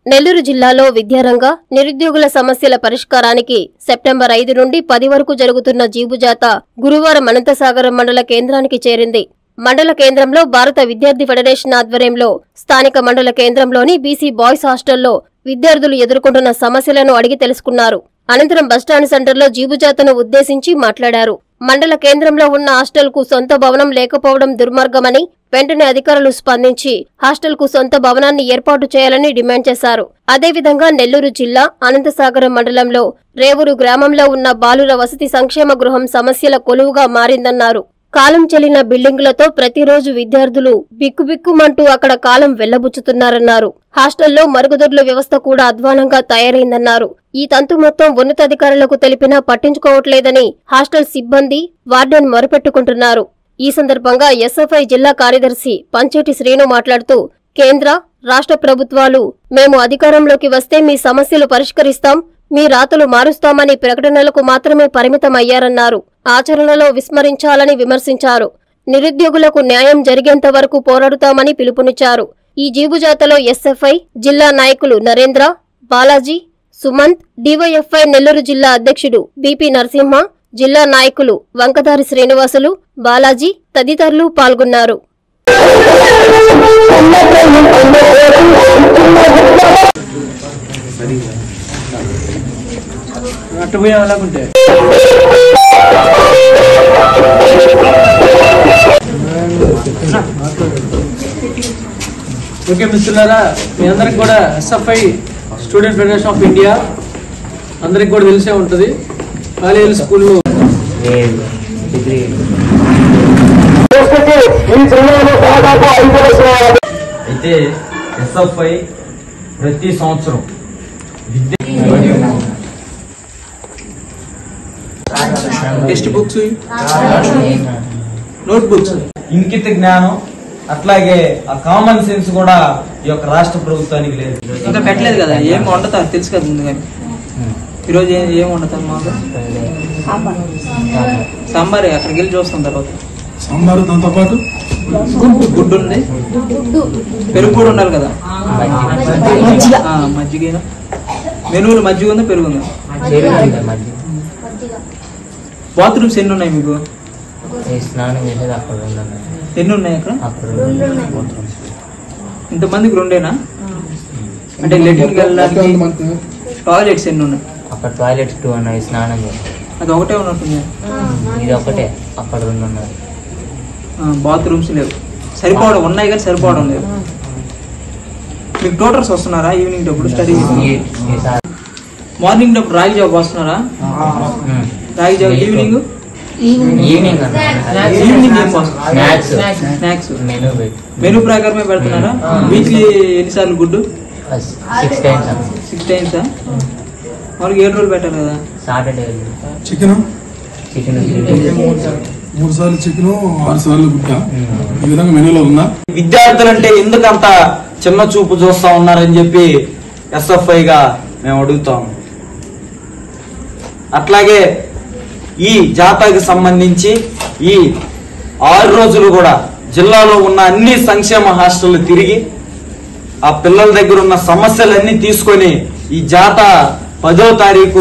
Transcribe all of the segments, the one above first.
నెల్లూరు జిల్లాలో విద్యారంగ నిరుద్యోగుల సమస్యల పరిష్కారానికి సెప్టెంబర్ 5 నుండి 10 వరకు జరుగుతున్న జీబుజాత గురువారం అనంతసాగరం మండల కేంద్రానికి చేరింది. మండల కేంద్రంలో భారత విద్యార్థి ఫెడరేషన్ ఆధ్వర్యంలో స్థానిక మండల కేంద్రంలోని బీసీ బాయ్స్ హాస్టల్లో విద్యార్థులు ఎదుర్కొంటున్న సమస్యలను అడిగి తెలుసుకున్నారు. అనంతరం బస్టాండ్ సెంటర్లో జీబుజాతను ఉద్దేశించి మాట్లాడారు. మండల కేంద్రంలో ఉన్న హాస్టల్కు సొంత భవనం లేకపోవడం దుర్మార్గమని, వెంటనే అధికారులు స్పందించి హాస్టల్కు సొంత భవనాన్ని ఏర్పాటు చేయాలని డిమాండ్ చేశారు. అదేవిధంగా నెల్లూరు జిల్లా అనంతసాగరం మండలంలో రేవూరు గ్రామంలో ఉన్న బాలుర వసతి సంక్షేమ గృహం సమస్యల కొలువుగా మారిందన్నారు. కాలం చెల్లిన బిల్డింగులతో ప్రతిరోజు విద్యార్థులు బిక్కుబిక్కుమంటూ అక్కడ కాలం వెళ్లబుచ్చుతున్నారన్నారు. హాస్టల్లో మరుగుదొడ్ల వ్యవస్థ కూడా అధ్వానంగా తయారైందన్నారు. ఈ తంతు మొత్తం ఉన్నతాధికారులకు తెలిపినా పట్టించుకోవట్లేదని హాస్టల్ సిబ్బంది, వార్డెన్ మొరపెట్టుకుంటున్నారు. ఈ సందర్భంగా ఎస్ఎఫ్ఐ జిల్లా కార్యదర్శి పంచేటి శ్రీను మాట్లాడుతూ, కేంద్ర, రాష్ట్ర ప్రభుత్వాలు మేము అధికారంలోకి వస్తే మీ సమస్యలు పరిష్కరిస్తాం, మీ రాతలు మారుస్తామని ప్రకటనలకు మాత్రమే పరిమితమయ్యారన్నారు. ఆచరణలో విస్మరించాలని విమర్శించారు. నిరుద్యోగులకు న్యాయం జరిగేంత వరకు పోరాడుతామని పిలుపునిచ్చారు. ఈ జీబుజాతలో ఎస్ఎఫ్ఐ జిల్లా నాయకులు నరేంద్ర, బాలాజీ, సుమంత్, డివైఎఫ్ఐ నెల్లూరు జిల్లా అధ్యక్షుడు బిపి నరసింహ, జిల్లా నాయకులు వంకదారి శ్రీనివాసులు, బాలాజీ తదితరులు పాల్గొన్నారు. ఓకే మిత్రులారా, మీ అందరికి కూడా SFI student federation of India అందరికి కూడా తెలిసే ఉంటుంది. కాలేజీలు, స్కూళ్ళు అయితే ఎస్ఎఫ్ఐ ప్రతి సంవత్సరం టెక్స్ట్ బుక్స్, నోట్ బుక్స్, ఇంకిత జ్ఞానం, అట్లాగే ఆ కామన్ సెన్స్ కూడా ఈ యొక్క రాష్ట్ర ప్రభుత్వానికి లేదు. ఇంకా పెట్టలేదు కదా, ఏం వండుతారు తెలుసు కదా ముందుగానే. ఈరోజు ఏం వండుతారు? మాకు సాంబార్, అక్కడికి వెళ్ళి చూస్తాం. తర్వాత సాంబారు, దాంతో పాటు గుడ్డు ఉంది, పెరుగు కూడా ఉండాలి కదా, మజ్జిగ. మెనూలు మజ్జిగ ఉందా, పెరుగు ఉందా? బాత్రూమ్స్ ఎన్ని ఉన్నాయి మీకు? ఎన్ని ఉన్నాయి అక్కడ? ఇంతమందికి రెండేనా? అంటే లెట్రిన్కి వెళ్ళడానికి టాయిలెట్స్ ఎన్ని ఉన్నాయి? అక్కడ టాయిలెట్స్ 2 ఉన్నాయి, స్నానం చేయాలి. అది ఒకటే ఉన్నట్టుంది. ఇది ఒకటే, అక్కడ 2 ఉన్నాయి. బాత్రూమ్స్ లేవు, సరిపోవడం ఉన్నాయి కానీ సరిపోవడం లేదు. మీకు టోటర్స్ వస్తున్నారా ఈవినింగ్ టప్పుడు? స్టడీ మార్నింగ్ టప్పుడు రాగి జాబ్ వస్తున్నారా? రాగి జాబ్ ఈవినింగ్ ఈవినింగ్ స్నాక్స్ మెనూ ప్రకారమే పెడుతున్నారా? వీక్లీ ఎన్నిసార్లు గుడ్డు? 6 టైమ్స్. వాళ్ళకి 7 రోజులు పెట్టాలి కదా. సాటర్డే చికెన్ 3 సార్లు చికెన్, 6 సార్లు గుడ్డ, ఈ విధంగా మెనూలో ఉందా? విద్యార్థులంటే ఎందుకంత చిన్న చూపు చూస్తా ఉన్నారని చెప్పి ఎస్ఎఫ్ఐగా మేము అడుగుతాము. అట్లాగే ఈ జాతరకు సంబంధించి ఈ 6 రోజులు కూడా జిల్లాలో ఉన్న అన్ని సంక్షేమ హాస్టళ్లు తిరిగి ఆ పిల్లల దగ్గర ఉన్న సమస్యలన్నీ తీసుకొని ఈ జాత 10వ తారీఖు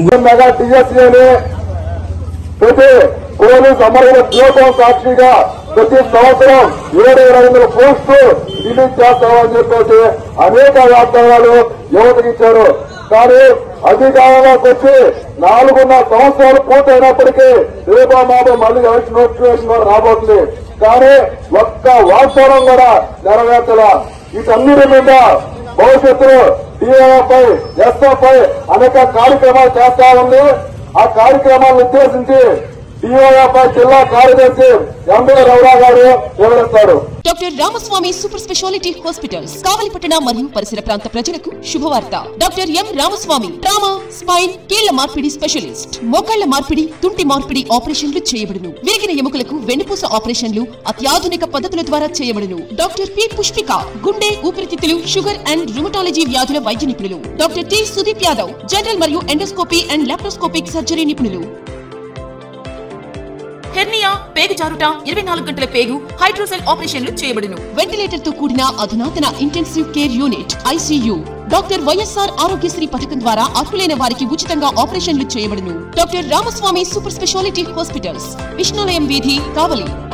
కోలు సమరణ దినోత్సవం సాక్షిగా ప్రతి సంవత్సరం 700 పోస్టులు రిలీజ్ చేస్తామని చెప్పేసి అనేక వాగ్దానాలు యువతకి ఇచ్చారు. కానీ అధికారంలోకి వచ్చి 4.5 సంవత్సరాలు పూర్తయినప్పటికీ రేపో మాపో మళ్ళీ ఎలక్షన్ నోటిఫికేషన్ కూడా రాబోతుంది. కానీ ఒక్క వాగ్దానం కూడా నెరవేర్చలా. వీటన్నిటి మీద భవిష్యత్తులో డిఐఎఫ్ఐ, ఎస్ఎఫ్ఐ అనేక కార్యక్రమాలు చేస్తా ఉంది. ఆ కార్యక్రమాలను ఉద్దేశించి డిఐఎఫ్ఐ జిల్లా కార్యదర్శి ఎంబీ రౌరా గారు వివరిస్తారు. Doctor Ramaswamy super speciality hospitals, కావలిపట్టణ మరియు పరిసర ప్రాంత ప్రజలకు శుభవార్త. Doctor M Ramaswamy trauma, spine, కీళ్ల మార్పిడి స్పెషలిస్ట్. మోకాళ్ల మార్పిడి, తుంటి మార్పిడి ఆపరేషన్లు చేయబడును. విరిగిన ఎముకలకు వెన్నుపూస ఆపరేషన్లు అత్యాధునిక పద్ధతుల ద్వారా చేయబడును. డాక్టర్ పి పుష్పిక గుండె, ఊపిరితిత్తులు, షుగర్ అండ్ రుమటాలజీ వ్యాధుల వైద్య నిపుణులు. Doctor T Sudeep Yadav general మరియు ఎండోస్కోపీ అండ్ లాప్రోస్కోపిక్ సర్జరీ నిపుణులు. హెర్నియా, పేగు జారుట, 24 గంటల పేగు, హైడ్రోసెల్ ఆపరేషన్లు చేయబడును. వెంటిలేటర్ తో కూడిన అధునాతన intensive care unit, ICU. Doctor YSR Aarogyasri పథకం ద్వారా అర్హులైన వారికి ఉచితంగా ఆపరేషన్లు చేయబడును. Doctor Ramaswamy super speciality hospitals, విష్ణులయం వీధి, కావలి.